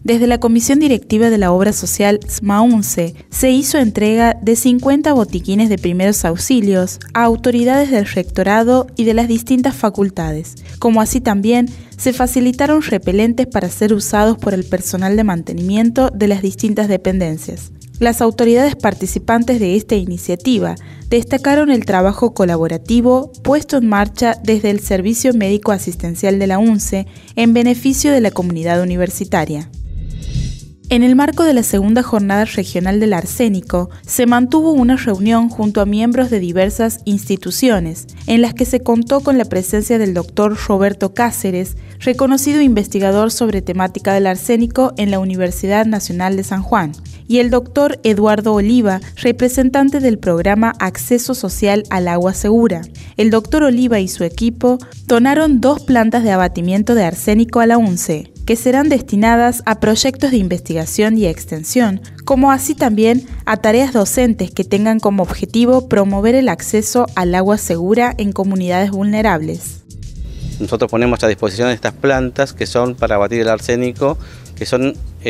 Desde la Comisión Directiva de la Obra Social SMAUNCE se hizo entrega de 50 botiquines de primeros auxilios a autoridades del rectorado y de las distintas facultades, como así también se facilitaron repelentes para ser usados por el personal de mantenimiento de las distintas dependencias. Las autoridades participantes de esta iniciativa destacaron el trabajo colaborativo puesto en marcha desde el Servicio Médico Asistencial de la UNCE en beneficio de la comunidad universitaria. En el marco de la segunda jornada regional del arsénico, se mantuvo una reunión junto a miembros de diversas instituciones, en las que se contó con la presencia del doctor Roberto Cáceres, reconocido investigador sobre temática del arsénico en la Universidad Nacional de San Juan, y el doctor Eduardo Oliva, representante del programa Acceso Social al Agua Segura. El doctor Oliva y su equipo donaron 2 plantas de abatimiento de arsénico a la UNCE, que serán destinadas a proyectos de investigación y extensión, como así también a tareas docentes que tengan como objetivo promover el acceso al agua segura en comunidades vulnerables. Nosotros ponemos a disposición estas plantas que son para abatir el arsénico, que son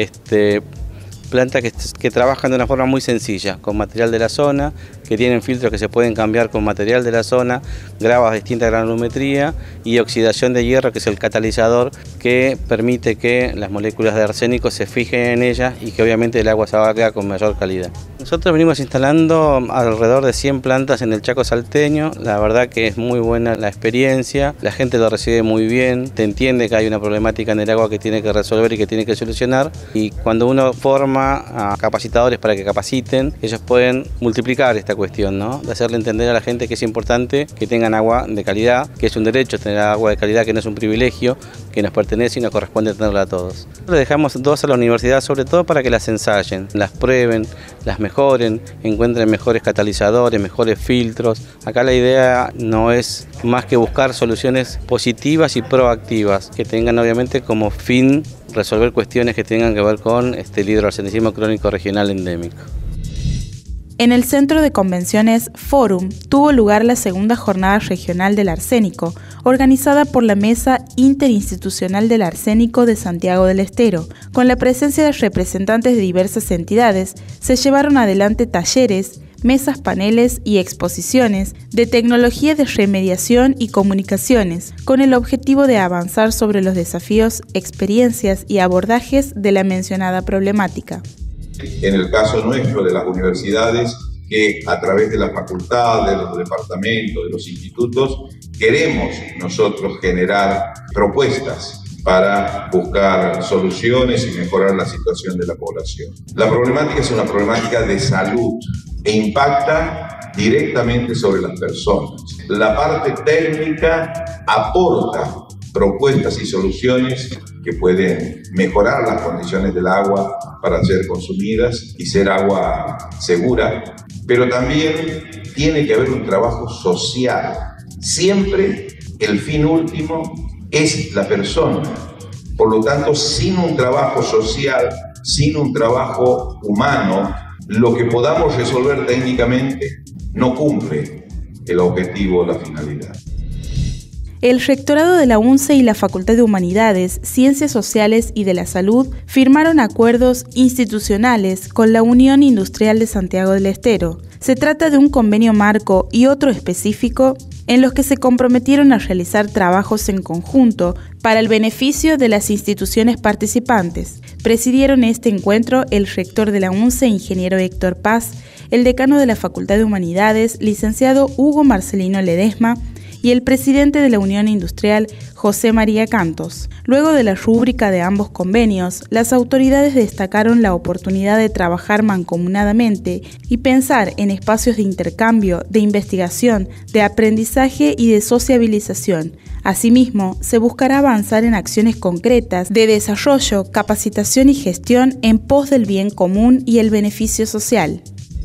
plantas que trabajan de una forma muy sencilla, con material de la zona, que tienen filtros que se pueden cambiar con material de la zona, gravas de distinta granulometría y oxidación de hierro, que es el catalizador que permite que las moléculas de arsénico se fijen en ellas y que obviamente el agua salga con mayor calidad. Nosotros venimos instalando alrededor de 100 plantas en el Chaco salteño. La verdad que es muy buena la experiencia, la gente lo recibe muy bien, te entiende que hay una problemática en el agua que tiene que resolver y que tiene que solucionar, y cuando uno forma a capacitadores para que capaciten, ellos pueden multiplicar esta cuestión, ¿no? De hacerle entender a la gente que es importante que tengan agua de calidad, que es un derecho tener agua de calidad, que no es un privilegio, que nos pertenece y nos corresponde tenerla a todos. Le dejamos 2 a la universidad, sobre todo para que las ensayen, las prueben, las mejoren, encuentren mejores catalizadores, mejores filtros. Acá la idea no es más que buscar soluciones positivas y proactivas, que tengan obviamente como fin resolver cuestiones que tengan que ver con el hidroarsenicismo crónico regional endémico. En el Centro de Convenciones Forum tuvo lugar la segunda jornada regional del arsénico, organizada por la Mesa Interinstitucional del Arsénico de Santiago del Estero. Con la presencia de representantes de diversas entidades, se llevaron adelante talleres, mesas, paneles y exposiciones de tecnología de remediación y comunicaciones, con el objetivo de avanzar sobre los desafíos, experiencias y abordajes de la mencionada problemática. En el caso nuestro de las universidades, que a través de la facultad, de los departamentos, de los institutos, queremos nosotros generar propuestas para buscar soluciones y mejorar la situación de la población. La problemática es una problemática de salud e impacta directamente sobre las personas. La parte técnica aporta propuestas y soluciones que pueden mejorar las condiciones del agua para ser consumidas y ser agua segura, pero también tiene que haber un trabajo social. Siempre el fin último es la persona. Por lo tanto, sin un trabajo social, sin un trabajo humano, lo que podamos resolver técnicamente no cumple el objetivo, la finalidad. El Rectorado de la UNCE y la Facultad de Humanidades, Ciencias Sociales y de la Salud firmaron acuerdos institucionales con la Unión Industrial de Santiago del Estero. Se trata de un convenio marco y otro específico en los que se comprometieron a realizar trabajos en conjunto para el beneficio de las instituciones participantes. Presidieron este encuentro el rector de la UNCE, ingeniero Héctor Paz, el decano de la Facultad de Humanidades, licenciado Hugo Marcelino Ledesma, y el presidente de la Unión Industrial, José María Cantos. Luego de la rúbrica de ambos convenios, las autoridades destacaron la oportunidad de trabajar mancomunadamente y pensar en espacios de intercambio, de investigación, de aprendizaje y de sociabilización. Asimismo, se buscará avanzar en acciones concretas de desarrollo, capacitación y gestión en pos del bien común y el beneficio social.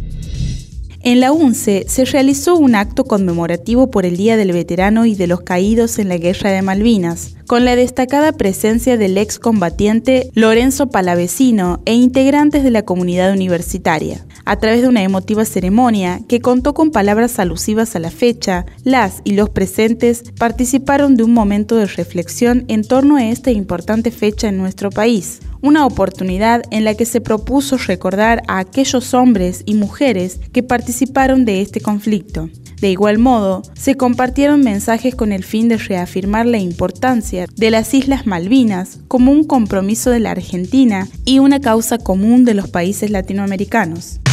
En la UNCE se realizó un acto conmemorativo por el Día del Veterano y de los Caídos en la Guerra de Malvinas, con la destacada presencia del excombatiente Lorenzo Palavecino e integrantes de la comunidad universitaria. A través de una emotiva ceremonia que contó con palabras alusivas a la fecha, las y los presentes participaron de un momento de reflexión en torno a esta importante fecha en nuestro país, una oportunidad en la que se propuso recordar a aquellos hombres y mujeres que participaron de este conflicto. De igual modo, se compartieron mensajes con el fin de reafirmar la importancia de las Islas Malvinas como un compromiso de la Argentina y una causa común de los países latinoamericanos.